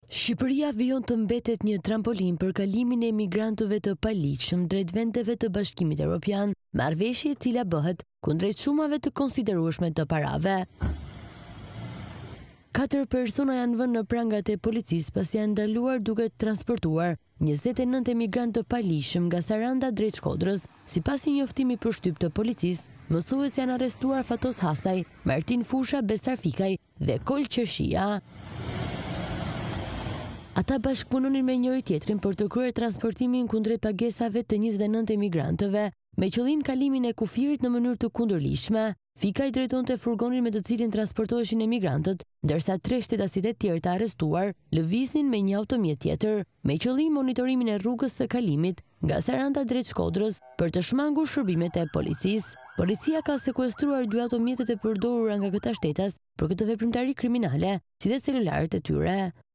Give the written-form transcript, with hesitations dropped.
Shqipëria vijon të mbetet një trampolin për kalimin e emigrantëve të paligjshëm drejt vendeve të Bashkimit Evropian, marrëveshje e cila bëhet kundrejt sumave të konsiderueshme të parave. 4 persona janë vënë në prangat e policisë pasi janë ndaluar duke transportuar 29 emigrantë të paligjshëm nga Saranda drejt Shkodrës. Sipas një njoftimi përshtyp të policisë, mësues janë arrestuar Fatos Hasaj, Martin Fusha, Besar Fikaj dhe Kol Qershia. Ata bashkëpunonin me njëri tjetrin për të kryer transportimin kundrejt pagesave të 29 emigrantëve, me qëllim kalimin e kufirit në mënyrë të kundërligjshme. Fikaj drejtonte furgonin me të cilin transportoheshin emigrantët, ndërsa 3 shtetasit e tjerë të arrestuar lëviznin me një automjet tjetër, me qëllim monitorimin e rrugës së kalimit nga Saranda drejt Shkodrës për të shmangur shërbimet e policisë. Policia ka sekuestruar 2 automjetet e përdorura nga këta shtetas për këtë veprimtari kriminale, si dhe celularët e tyre.